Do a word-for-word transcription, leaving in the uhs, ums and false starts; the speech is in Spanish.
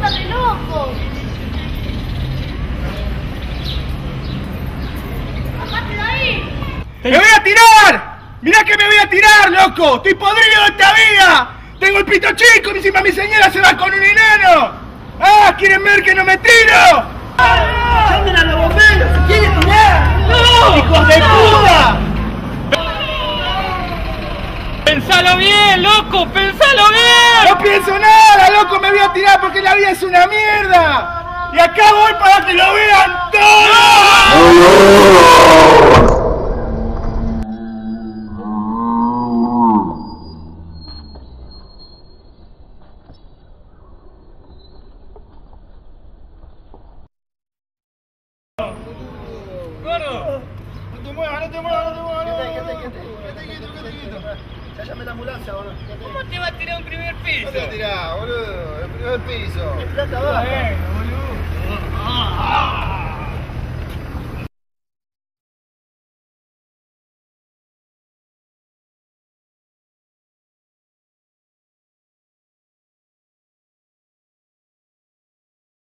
está de loco. ¡Bajate de ahí! ¡Me voy a tirar! ¡Mirá que me voy a tirar, loco! ¡Estoy podrido de esta vida! ¡Tengo el pito chico! ¡Encima mi señora se va con un enano! ¡Ah! ¿Quieren ver que no me tiro? ¡Llamen a los bomberos! ¡Se quieren tirar! ¡No! ¡Hijos de puta! ¡Pensalo bien, loco! ¡Pensalo bien! ¡No pienso nada, loco! ¡Me voy a tirar porque la vida es una mierda! ¡Y acá voy para que lo vean todos! ¡Gordo! No te muevas, no te muevas, no te muevas, no te muevas. Quédate quieto, quédate quieto. Ya llamé la ambulancia, boludo. ¿Cómo te va a tirar un primer piso? No te tirás, boludo. El primer piso. Bueno, boludo.